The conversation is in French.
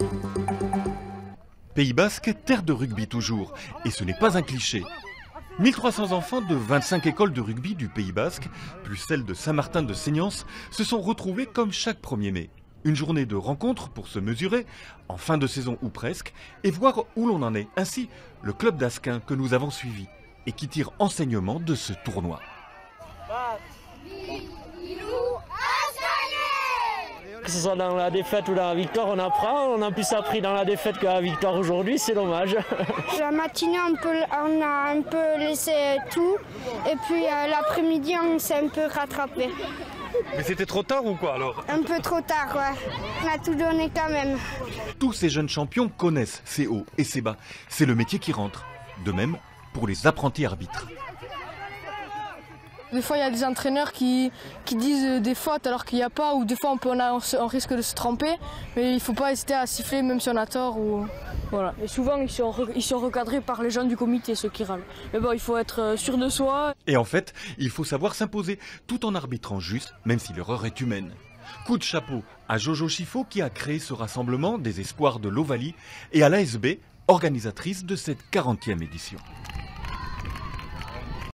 Pays Basque, terre de rugby toujours. Et ce n'est pas un cliché. 1300 enfants de 25 écoles de rugby du Pays Basque, plus celle de Saint-Martin de Seignance, se sont retrouvés comme chaque 1er mai. Une journée de rencontre pour se mesurer, en fin de saison ou presque, et voir où l'on en est. Ainsi, le club d'Asquin que nous avons suivi et qui tire enseignement de ce tournoi. Que ce soit dans la défaite ou dans la victoire, on apprend. On a plus appris dans la défaite que la victoire aujourd'hui, c'est dommage. La matinée, on a un peu laissé tout. Et puis l'après-midi, on s'est un peu rattrapé. Mais c'était trop tard ou quoi alors? Un peu trop tard, ouais. On a tout donné quand même. Tous ces jeunes champions connaissent ces hauts et ces bas. C'est le métier qui rentre. De même pour les apprentis arbitres. Des fois, il y a des entraîneurs qui disent des fautes alors qu'il n'y a pas, ou des fois on risque de se tromper, mais il ne faut pas hésiter à siffler même si on a tort. Voilà. Et souvent, ils sont recadrés par les gens du comité, ceux qui râlent. Mais bon, il faut être sûr de soi. Et en fait, il faut savoir s'imposer tout en arbitrant juste, même si l'erreur est humaine. Coup de chapeau à Jojo Chiffot qui a créé ce rassemblement des espoirs de l'Ovalie et à l'ASB, organisatrice de cette 40e édition.